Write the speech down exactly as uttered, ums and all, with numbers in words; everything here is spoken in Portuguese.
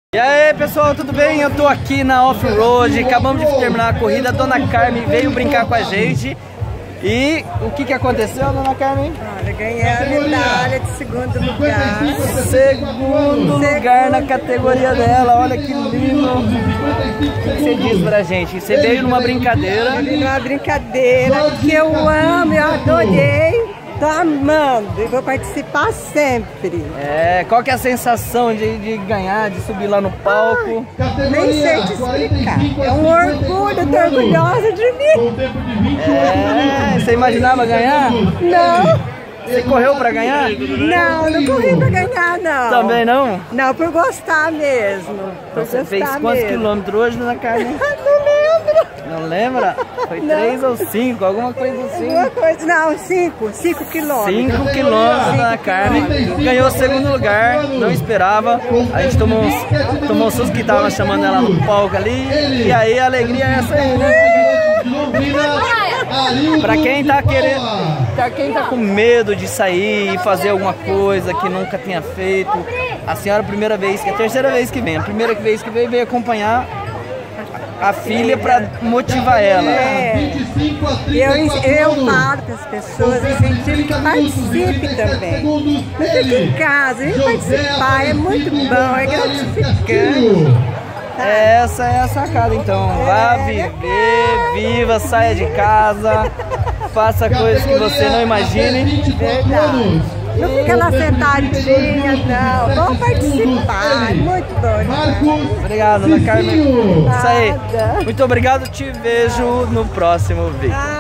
E aí pessoal, tudo bem? Eu tô aqui na Off-Road, acabamos de terminar a corrida, a Dona Carmen veio brincar com a gente. E o que que aconteceu, Dona Carmen? Olha, ganhei a medalha de segundo lugar. Segundo lugar na categoria dela, olha que lindo. O que você diz pra gente? Você veio numa brincadeira? Eu vim numa brincadeira que eu amo, eu adorei. Tô amando e vou participar sempre. É, qual que é a sensação de, de ganhar, de subir lá no palco? Ai, nem sei te explicar. É um orgulho, tô orgulhosa de mim. É, você imaginava ganhar? Não. Você correu pra ganhar? Não, não corri pra ganhar, não. Também não? Não, por gostar mesmo. Por Então você fez gostar quantos mesmo. quilômetros hoje, Dona Carmen? Não lembro. Não lembra? Foi três ou cinco, alguma coisa assim. Alguma coisa. Não, cinco. Cinco quilômetros. Cinco quilômetros da Carmen. Ganhou o segundo lugar, não esperava. A gente tomou um, tomou um susto que tava chamando ela no palco ali. E aí a alegria é essa aí, né? Pra quem tá querendo, pra quem tá com medo de sair e fazer alguma coisa que nunca tenha feito, a senhora, a primeira vez, que é a terceira vez que vem, a primeira vez que veio, veio acompanhar a filha pra motivar ela. É. Eu, eu falo para as pessoas, incentivo que participe também. Não fique em casa, vem participar, é muito bom, é gratificante. Essa é a sacada, então. Vá viver, viva, saia de casa, faça coisas que você não imagine. Verdade. Não fica lá sentadinha, não. Vamos participar, muito bom. Obrigado, Dona Carmen. Isso aí. Muito obrigado, te vejo no próximo vídeo.